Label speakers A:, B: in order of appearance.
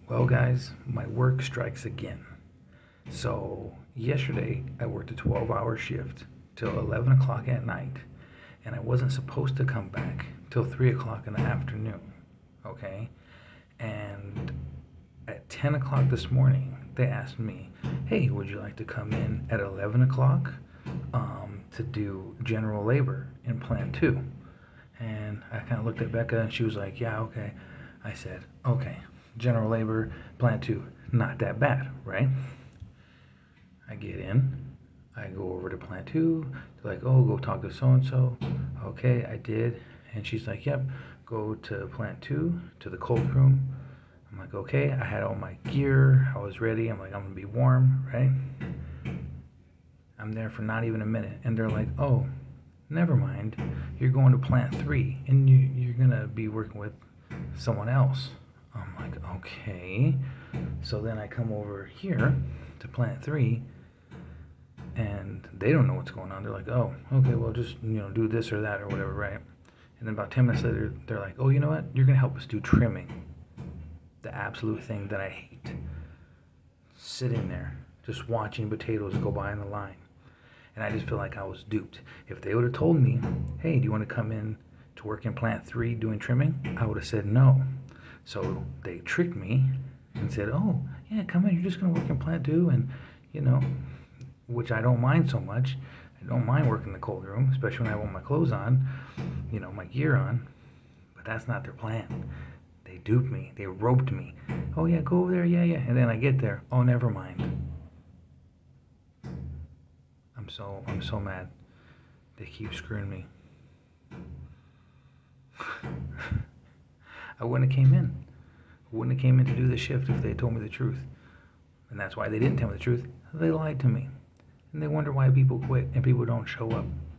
A: Well, guys, my work strikes again. So, yesterday I worked a 12-hour shift till 11 o'clock at night, and I wasn't supposed to come back till 3 o'clock in the afternoon. Okay? And at 10 o'clock this morning, they asked me, hey, would you like to come in at 11 o'clock to do general labor in Plant 2? And I kind of looked at Becca, and she was like, yeah, okay. I said, okay, general labor, Plant 2, not that bad, right? I get in, I go over to Plant 2, they're like, oh, go talk to so-and-so. Okay, I did, and she's like, yep, go to Plant 2, to the cold room. I'm like, okay, I had all my gear, I was ready, I'm like, I'm gonna be warm, right? I'm there for not even a minute, and they're like, oh, never mind, you're going to Plant 3, and you're gonna be working with someone else. I'm like, okay. So then I come over here to Plant 3, and they don't know what's going on. They're like, oh, okay, well, just, do this or that or whatever, right? And then about 10 minutes later, they're like, oh, you know what? You're going to help us do trimming. The absolute thing that I hate. Sitting there, just watching potatoes go by in the line. And I just feel like I was duped. If they would have told me, hey, do you want to come in to work in Plant 3 doing trimming? I would have said no. So they tricked me and said, oh, yeah, come in, you're just going to work in Plant 2, and, which I don't mind so much. I don't mind working in the cold room, especially when I have all my clothes on, my gear on. But that's not their plan. They duped me. They roped me. Oh, yeah, go over there, yeah, yeah. And then I get there. Oh, never mind. I'm so mad. They keep screwing me. I wouldn't have came in. I wouldn't have came in to do the shift if they told me the truth. And that's why they didn't tell me the truth. They lied to me. And they wonder why people quit and people don't show up.